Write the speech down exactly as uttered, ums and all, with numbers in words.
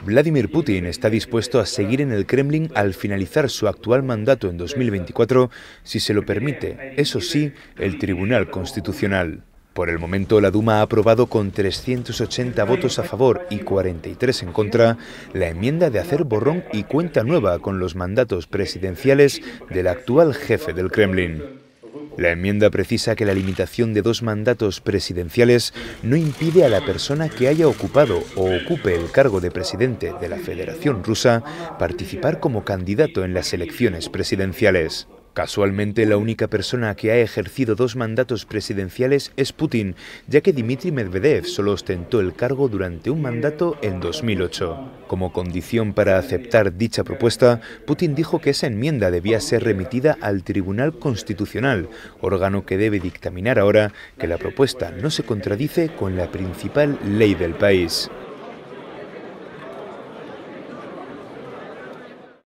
Vladimir Putin está dispuesto a seguir en el Kremlin al finalizar su actual mandato en dos mil veinticuatro, si se lo permite, eso sí, el Tribunal Constitucional. Por el momento, la Duma ha aprobado con trescientos ochenta votos a favor y cuarenta y tres en contra la enmienda de hacer borrón y cuenta nueva con los mandatos presidenciales del actual jefe del Kremlin. La enmienda precisa que la limitación de dos mandatos presidenciales no impide a la persona que haya ocupado o ocupe el cargo de presidente de la Federación Rusa participar como candidato en las elecciones presidenciales. Casualmente, la única persona que ha ejercido dos mandatos presidenciales es Putin, ya que Dmitry Medvedev solo ostentó el cargo durante un mandato en dos mil ocho. Como condición para aceptar dicha propuesta, Putin dijo que esa enmienda debía ser remitida al Tribunal Constitucional, órgano que debe dictaminar ahora que la propuesta no se contradice con la principal ley del país.